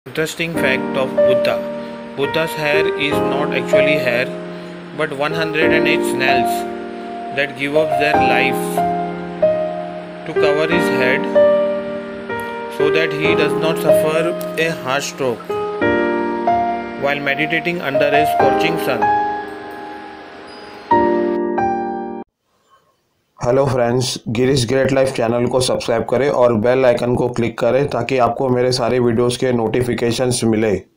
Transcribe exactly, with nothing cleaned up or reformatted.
Interesting fact of Buddha. Buddha's hair is not actually hair, but one hundred eight snails that give up their life to cover his head so that he does not suffer a harsh stroke while meditating under a scorching sun. Hello friends, Girish great life channel को subscribe करें और bell icon को click करें ताकि आपको मेरे सारे videos के नोटिफिकेशंस मिले।